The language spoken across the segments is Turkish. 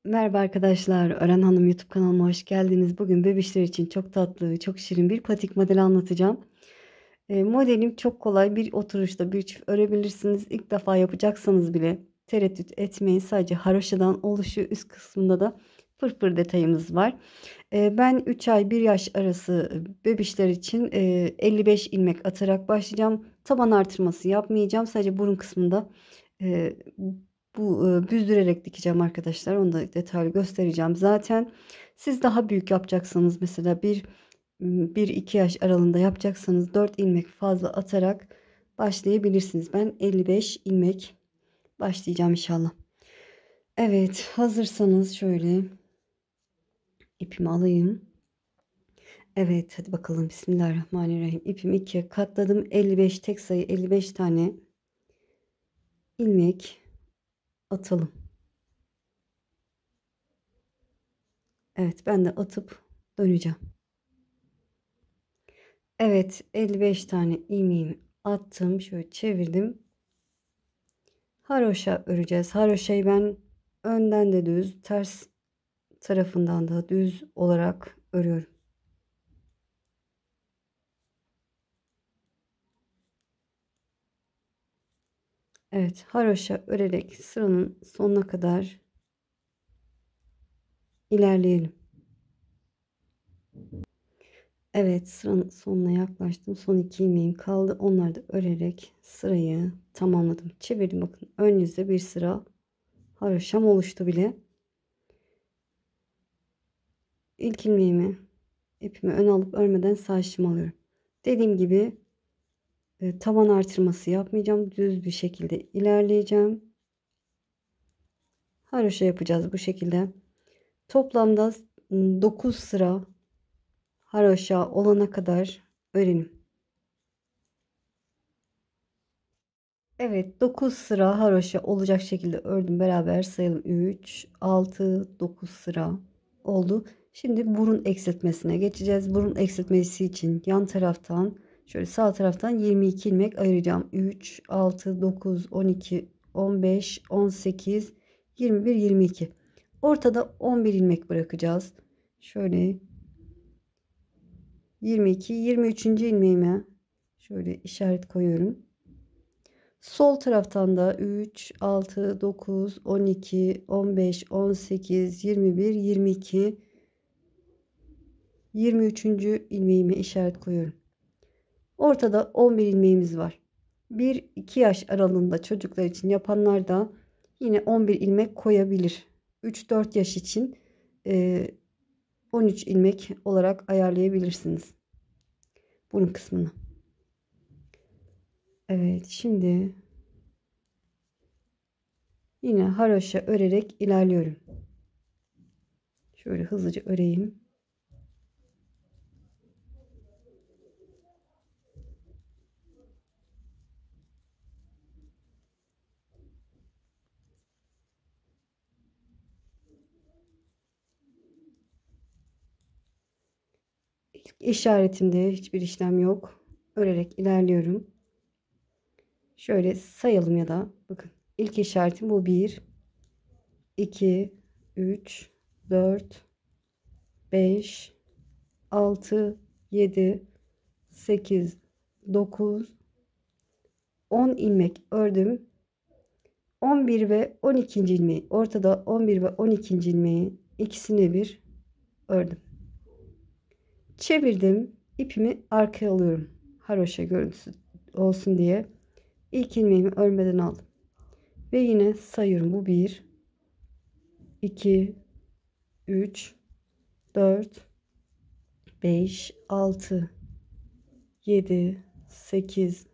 Merhaba arkadaşlar, Ören Hanım YouTube kanalıma hoş geldiniz. Bugün bebişler için çok tatlı, çok şirin bir patik modeli anlatacağım. Modelim çok kolay, bir oturuşta bir çift örebilirsiniz. İlk defa yapacaksanız bile tereddüt etmeyin. Sadece haroşadan oluşuyor. Üst kısmında da fırfır detayımız var. Ben 3 ay 1 yaş arası bebişler için 55 ilmek atarak başlayacağım. Taban artırması yapmayacağım. Sadece burun kısmında e, büzdürerek dikeceğim arkadaşlar. Onu da detaylı göstereceğim. Zaten siz daha büyük yapacaksanız mesela 1-2 yaş aralığında yapacaksanız 4 ilmek fazla atarak başlayabilirsiniz. Ben 55 ilmek başlayacağım inşallah. Evet, hazırsanız şöyle ipimi alayım. Evet, hadi bakalım. Bismillahirrahmanirrahim. İpimi ikiye katladım. 55 tek sayı 55 tane ilmek atalım. Evet, ben de atıp döneceğim. Evet, 55 tane ilmeğimi attım. Şöyle çevirdim. Haroşa öreceğiz. Haroşayı ben önden de düz, ters tarafından da düz olarak örüyorum. Evet, haroşa örerek sıranın sonuna kadar ilerleyelim. Evet, sıranın sonuna yaklaştım. Son iki ilmeğim kaldı. Onları da örerek sırayı tamamladım. Çevirdim, bakın ön yüzde bir sıra haroşam oluştu bile. İlk ilmeğimi ipimi ön alıp örmeden sağ şişimi alıyorum. Dediğim gibi taban artırması yapmayacağım. Düz bir şekilde ilerleyeceğim. Haroşa yapacağız bu şekilde. Toplamda 9 sıra haroşa olana kadar örelim. Evet, 9 sıra haroşa olacak şekilde ördüm. Beraber sayalım. 3, 6, 9 sıra oldu. Şimdi burun eksiltmesine geçeceğiz. Burun eksiltmesi için yan taraftan şöyle sağ taraftan 22 ilmek ayıracağım. 3, 6, 9, 12, 15, 18, 21, 22. Ortada 11 ilmek bırakacağız. Şöyle 22, 23. ilmeğime şöyle işaret koyuyorum. Sol taraftan da 3, 6, 9, 12, 15, 18, 21, 22, 23. ilmeğime işaret koyuyorum. Ortada 11 ilmeğimiz var. 1-2 yaş aralığında çocuklar için yapanlar da yine 11 ilmek koyabilir. 3-4 yaş için 13 ilmek olarak ayarlayabilirsiniz bunun kısmını. Evet, şimdi yine haroşa örerek ilerliyorum. Şöyle hızlıca öreyim. İlk işaretimde hiçbir işlem yok. Örerek ilerliyorum. Şöyle sayalım ya da bakın. İlk işaretim bu: 1, 2, 3, 4, 5, 6, 7, 8, 9, 10 ilmek ördüm. 11 ve 12. ilmeği ortada, 11 ve 12. ilmeği ikisini bir ördüm. Çevirdim. İpimi arkaya alıyorum. Haroşa görüntüsü olsun diye. İlk ilmeğimi örmeden aldım. Ve yine sayıyorum. Bu 1, 2, 3, 4, 5, 6, 7, 8,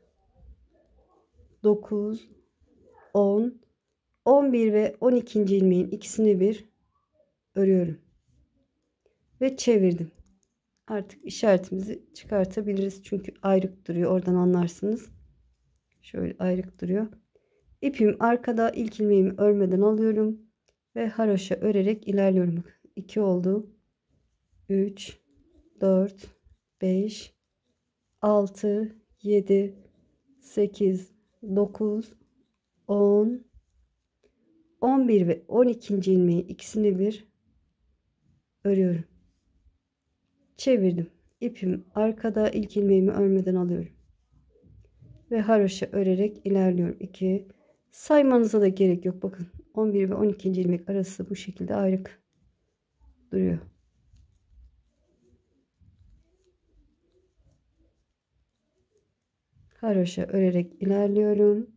9, 10, 11 ve 12. ilmeğin ikisini bir örüyorum. Ve çevirdim. Artık işaretimizi çıkartabiliriz. Çünkü ayrık duruyor. Oradan anlarsınız. Şöyle ayrık duruyor. İpim arkada, ilk ilmeğimi örmeden alıyorum. Ve haroşa örerek ilerliyorum. 2 oldu. 3, 4, 5, 6, 7, 8, 9, 10, 11 ve 12. ilmeği ikisini bir örüyorum. Çevirdim. İpim arkada, ilk ilmeğimi örmeden alıyorum. Ve haroşa örerek ilerliyorum. 2. Saymanıza da gerek yok. Bakın 11 ve 12. ilmek arası bu şekilde ayrık duruyor. Haroşa örerek ilerliyorum.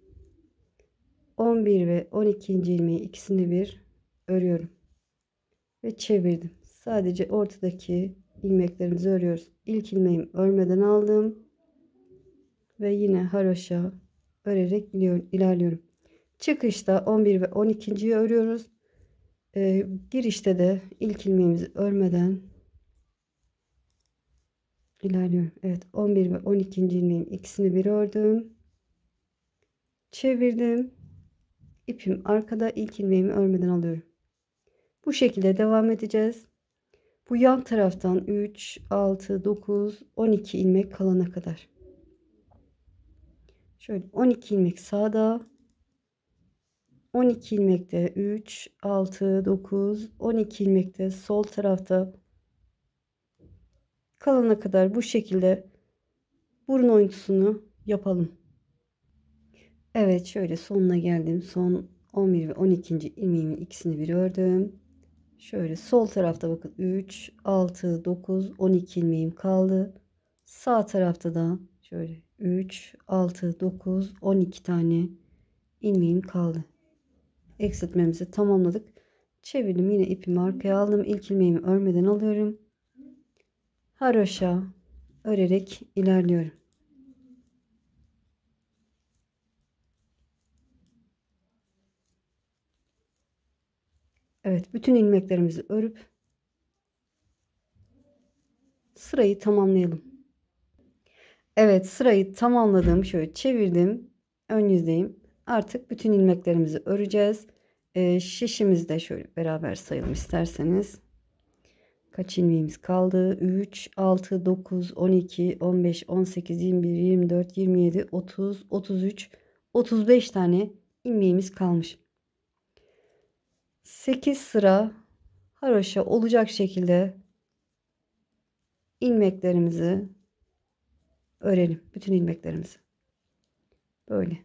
11 ve 12. ilmeği ikisini bir örüyorum. Ve çevirdim. Sadece ortadaki ilmeklerimizi örüyoruz. İlk ilmeğimi örmeden aldım. Ve yine haroşa örerek ilerliyorum. Çıkışta 11 ve 12.yi örüyoruz. Girişte de ilk ilmeğimizi örmeden ilerliyorum. Evet, 11 ve 12. ilmeğin ikisini bir ördüm. Çevirdim. İpim arkada, ilk ilmeğimi örmeden alıyorum. Bu şekilde devam edeceğiz. Bu yan taraftan 3, 6, 9, 12 ilmek kalana kadar. Şöyle 12 ilmek sağda, 12 ilmekte 3, 6, 9, 12 ilmekte sol tarafta kalana kadar bu şekilde burun oyuntusunu yapalım. Evet, şöyle sonuna geldim. Son 11 ve 12. ilmeğimin ikisini bir ördüm. Şöyle sol tarafta bakın 3, 6, 9, 12 ilmeğim kaldı. Sağ tarafta da şöyle 3, 6, 9, 12 tane ilmeğim kaldı. Eksiltmemizi tamamladık. Çevirdim, yine ipimi arkaya aldım. İlk ilmeğimi örmeden alıyorum. Haroşa örerek ilerliyorum. Evet, bütün ilmeklerimizi örüp sırayı tamamlayalım. Evet, sırayı tamamladım. Şöyle çevirdim. Ön yüzdeyim. Artık bütün ilmeklerimizi öreceğiz. Şişimizi de şöyle beraber sayalım isterseniz. Kaç ilmeğimiz kaldı? 3, 6, 9, 12, 15, 18, 21, 24, 27, 30, 33, 35 tane ilmeğimiz kalmış. 8 sıra haroşa olacak şekilde ilmeklerimizi örelim. Bütün ilmeklerimizi. Böyle.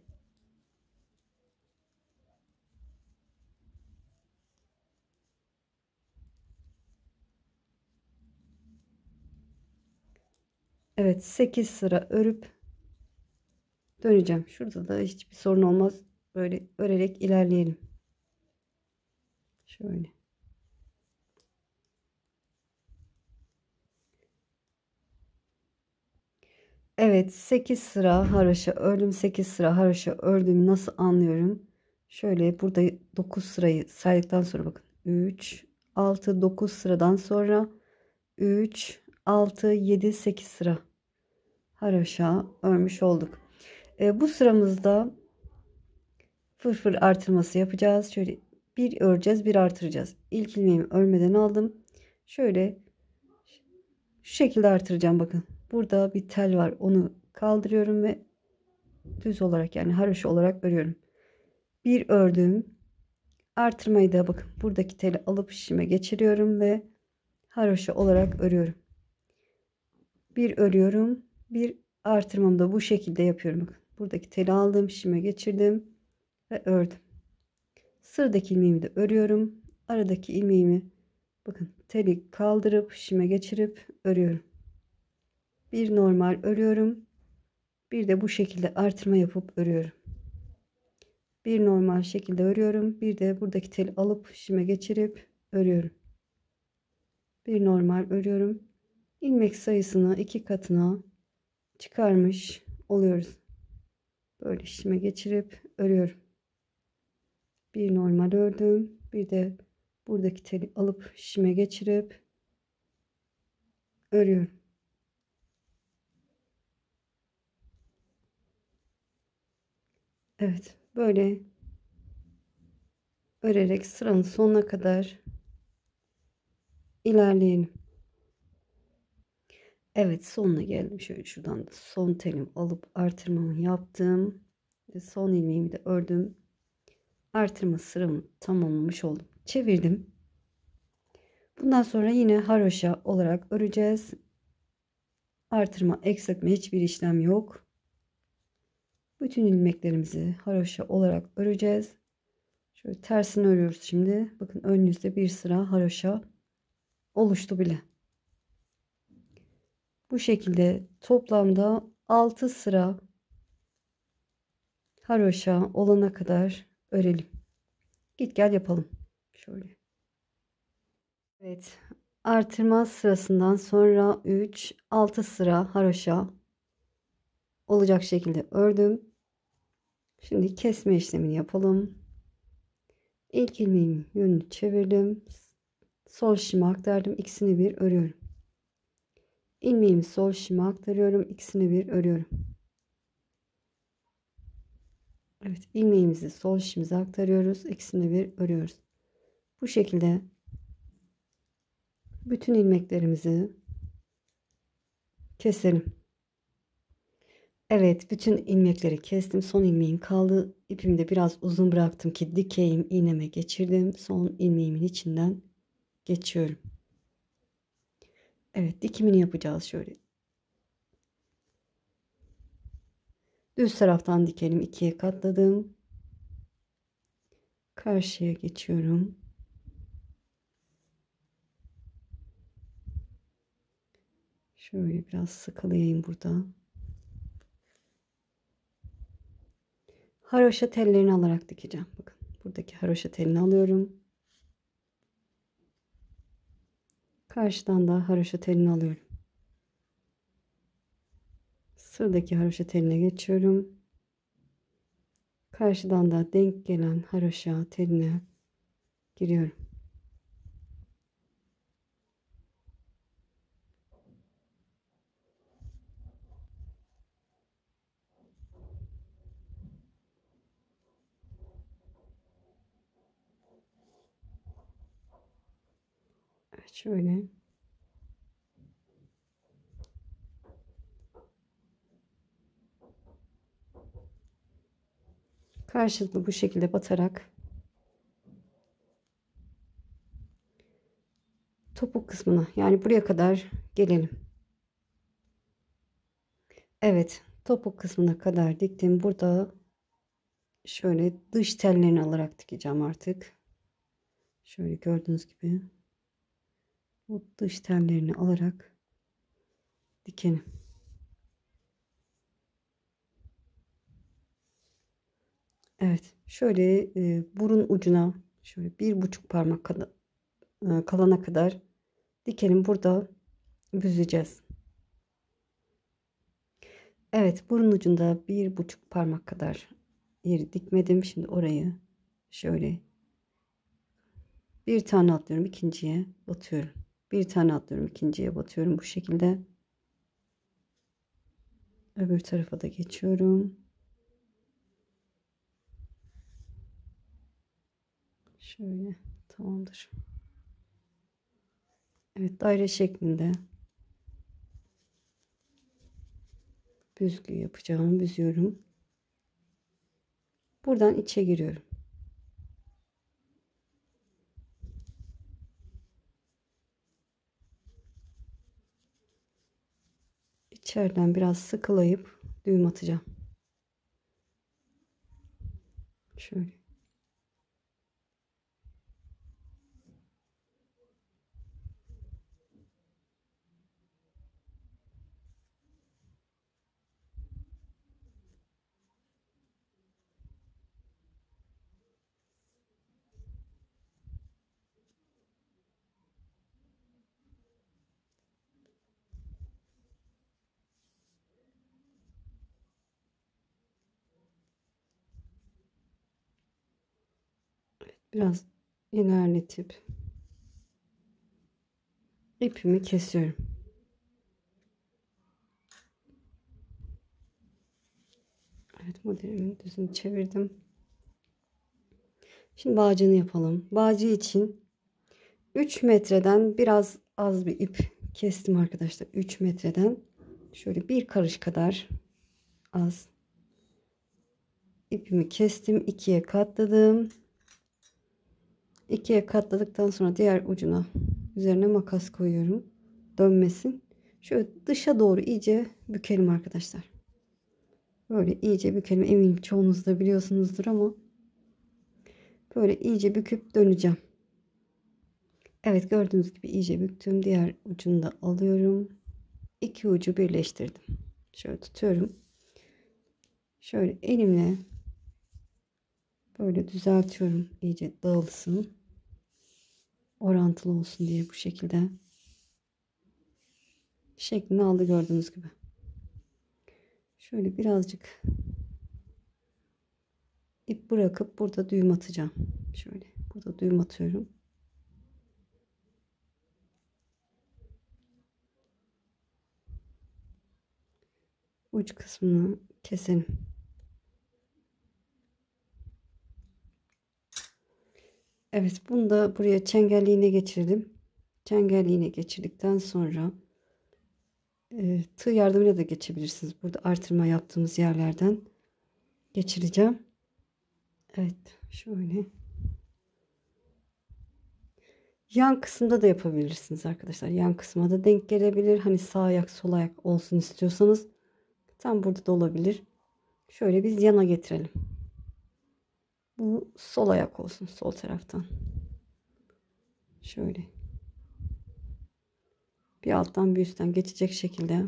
Evet, 8 sıra örüp döneceğim. Şurada da hiçbir sorun olmaz. Böyle örerek ilerleyelim. Şöyle. Evet, 8 sıra haroşa ördüm. 8 sıra haroşa ördüğümü nasıl anlıyorum? Şöyle burada 9 sırayı saydıktan sonra bakın. 3, 6, 9 sıradan sonra 3, 6, 7, 8 sıra haroşa örmüş olduk. Bu sıramızda fırfır artırması yapacağız. Şöyle bir öreceğiz, bir artıracağız. İlk ilmeğimi örmeden aldım. Şöyle şu şekilde artıracağım bakın. Burada bir tel var. Onu kaldırıyorum ve düz olarak, yani haroşa olarak örüyorum. Bir ördüm. Artırmayı da bakın buradaki teli alıp şişime geçiriyorum ve haroşa olarak örüyorum. Bir örüyorum. Bir artırmamı da bu şekilde yapıyorum. Bakın buradaki teli aldım, şişime geçirdim ve ördüm. Sıradaki ilmeğimi de örüyorum. Aradaki ilmeğimi bakın teli kaldırıp şişime geçirip örüyorum. Bir normal örüyorum. Bir de bu şekilde artırma yapıp örüyorum. Bir normal şekilde örüyorum. Bir de buradaki teli alıp şişime geçirip örüyorum. Bir normal örüyorum. İlmek sayısını 2 katına çıkarmış oluyoruz. Böyle şişime geçirip örüyorum. Bir normal ördüm. Bir de buradaki teli alıp şişime geçirip örüyorum. Evet, böyle örerek sıranın sonuna kadar ilerleyelim. Evet, sonuna geldim. Şöyle şuradan da son telimi alıp artırmamı yaptım. Ve son ilmeğimi de ördüm. artırma sıramı tamamlamış oldum. Çevirdim. Bundan sonra yine haroşa olarak öreceğiz. Artırma, eksiltme hiçbir işlem yok. Bütün ilmeklerimizi haroşa olarak öreceğiz. Şöyle tersini örüyoruz şimdi. Bakın önünüzde bir sıra haroşa oluştu bile. Bu şekilde toplamda 6 sıra haroşa olana kadar örelim. Git gel yapalım. Şöyle. Evet. Artırma sırasından sonra 3, 6 sıra haroşa olacak şekilde ördüm. Şimdi kesme işlemini yapalım. İlk ilmeğimin yönünü çevirdim. Sol şişime aktardım. İkisini bir örüyorum. İlmeğimi sol şişime aktarıyorum. İkisini bir örüyorum. Evet, ilmeğimizi sol şişimize aktarıyoruz. İkisini bir örüyoruz. Bu şekilde bütün ilmeklerimizi keselim. Evet, bütün ilmekleri kestim. Son ilmeğim kaldı. İpimi de biraz uzun bıraktım ki dikeyim, iğneme geçirdim. Son ilmeğimin içinden geçiyorum. Evet, dikimini yapacağız şöyle. Düz taraftan dikelim. İkiye katladım. Karşıya geçiyorum. Şöyle biraz sıkılayayım burada. Haroşa tellerini alarak dikeceğim. Bakın buradaki haroşa telini alıyorum. Karşıdan da haroşa telini alıyorum. Sıradaki haroşa teline geçiyorum. Karşıdan da denk gelen haroşa teline giriyorum. Evet, şöyle. Karşılıklı bu şekilde batarak topuk kısmına, yani buraya kadar gelelim. Evet, topuk kısmına kadar diktim. Burada şöyle dış tellerini alarak dikeceğim artık. Şöyle gördüğünüz gibi bu dış tellerini alarak dikelim. Evet, şöyle burun ucuna şöyle 1,5 parmak kalana kadar dikelim. Burada büzeceğiz. Evet, burun ucunda 1,5 parmak kadar yeri dikmedim. Şimdi orayı şöyle bir tane atlıyorum, ikinciye batıyorum. Bir tane atlıyorum, ikinciye batıyorum. Bu şekilde öbür tarafa da geçiyorum. Şöyle, tamamdır. Evet, daire şeklinde büzgü yapacağım. Büzüyorum. Buradan içe giriyorum. İçeriden biraz sıkılayıp düğüm atacağım. Şöyle. Biraz ilerletip ipimi kesiyorum. Evet, modelimin düzünü çevirdim. Şimdi bağcını yapalım. Bağcı için 3 metreden biraz az bir ip kestim arkadaşlar. 3 metreden şöyle bir karış kadar az ipimi kestim. İkiye katladım. İkiye katladıktan sonra diğer ucuna üzerine makas koyuyorum. Dönmesin. Şöyle dışa doğru iyice bükelim arkadaşlar. Böyle iyice bükelim. Eminim çoğunuz da biliyorsunuzdur ama böyle iyice büküp döneceğim. Evet, gördüğünüz gibi iyice büktüm. Diğer ucunu da alıyorum. İki ucu birleştirdim. Şöyle tutuyorum. Şöyle elimle böyle düzeltiyorum. İyice dağılsın. Orantılı olsun diye bu şekilde. Şeklini aldı gördüğünüz gibi. Şöyle birazcık ip bırakıp burada düğüm atacağım. Şöyle burada düğüm atıyorum. Uç kısmını keselim. Evet, bunu da buraya çengelliğine geçirdim. Çengelliğine geçirdikten sonra tığ yardımıyla da geçebilirsiniz. Burada artırma yaptığımız yerlerden geçireceğim. Evet, şöyle. Yan kısımda da yapabilirsiniz arkadaşlar. Yan kısma da denk gelebilir. Hani sağ ayak sol ayak olsun istiyorsanız tam burada da olabilir. Şöyle biz yana getirelim. Bu sol ayak olsun, sol taraftan. Şöyle. Bir alttan bir üstten geçecek şekilde.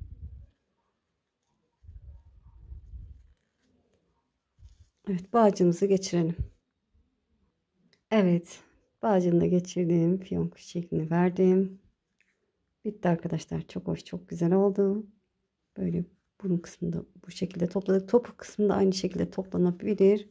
Evet, bağcığımızı geçirelim. Evet, bağcığını da geçirdim. Fiyonk şeklini verdim. Bitti arkadaşlar. Çok hoş, çok güzel oldu. Böyle burun kısmında bu şekilde topladık. Topuk kısmında aynı şekilde toplanabilir.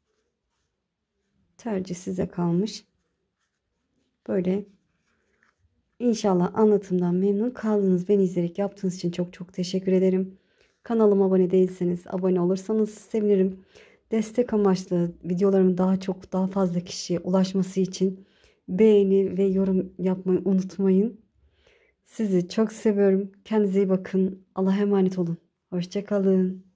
Tercih size kalmış. Böyle inşallah anlatımdan memnun kaldınız. Beni izleyerek yaptığınız için çok çok teşekkür ederim. Kanalıma abone değilseniz abone olursanız sevinirim. Destek amaçlı videolarımın daha fazla kişiye ulaşması için beğeni ve yorum yapmayı unutmayın. Sizi çok seviyorum. Kendinize iyi bakın. Allah'a emanet olun. Hoşça kalın.